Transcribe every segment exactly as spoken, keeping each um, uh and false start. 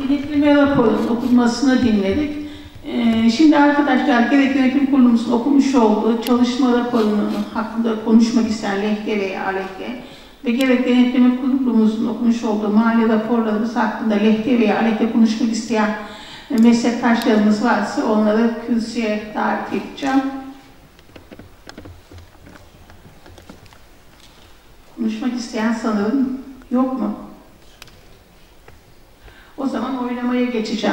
denetleme raporunun okunmasını dinledik. Ee, şimdi arkadaşlar gerek yönetim kurulumuzun okumuş olduğu çalışma raporunun hakkında konuşmak isteyen lehte veya aleyhte ve gerek denetleme kurulumuzun okumuş olduğu mali raporlarımız hakkında lehte veya aleyhte konuşmak isteyen meslektaşlarımız varsa onları kürsüye davet edeceğim. Konuşmak isteyen sanırım yok mu? O zaman oylamaya geçeceğim.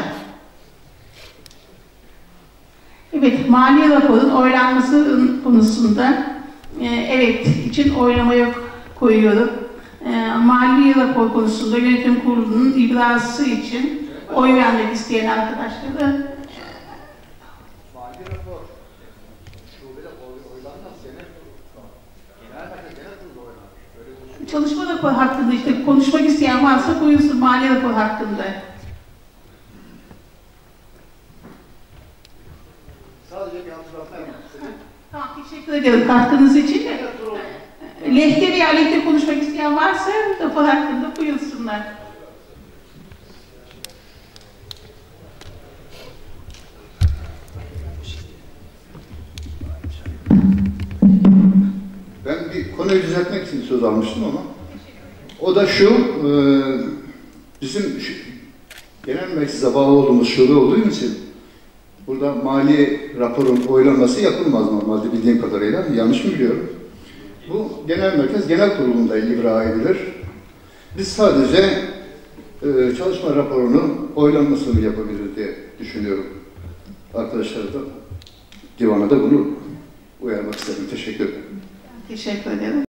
Evet, mali raporun oylanması konusunda e, evet için oylamaya koyuyorum. E, mali rapor konusunda yönetim kurulunun ibrası için oy vermek isteyen arkadaşları. Mali rapor şubede oylanmaz, genel kurulda oylanır. Çalışma raporu hakkında işte konuşmak isteyen varsa buyursun mali rapor hakkında. Sadece bir hatırlatma yapmak istedim. Tamam, teşekkür ederim katkınız için. Lehte veya aleyhte konuşmak isteyen varsa rapor hakkında buyursunlar. Ben bir konuyu düzeltmek için söz almıştım ama o da şu, e, bizim şu, genel meclise bağlı olduğumuz şube olduğu için burada mali raporun oylanması yapılmaz normalde bildiğim kadarıyla. Yanlış mı biliyorum? Bu genel merkez genel kurulunda ibra edilir. Biz sadece e, çalışma raporunun oylanmasını yapabiliriz diye düşünüyorum. Arkadaşlar da divana da bunu uyarmak istedim. Teşekkür ederim. Teşekkür ederim.